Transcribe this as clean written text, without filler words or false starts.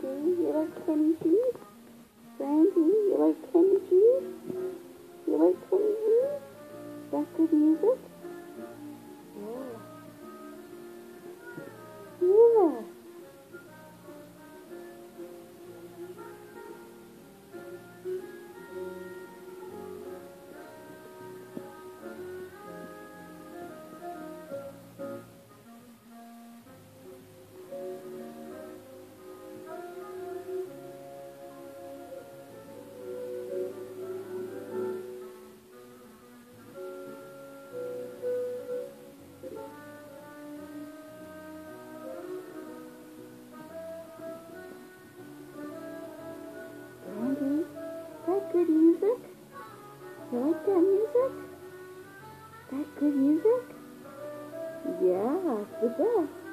Brandy, you like candy cheese? Brandy, you like candy cheese? You like candy cheese? That's good music? Yeah. Yeah. Brandy, that good music? You like that music? That good music? Yeah, it's the best.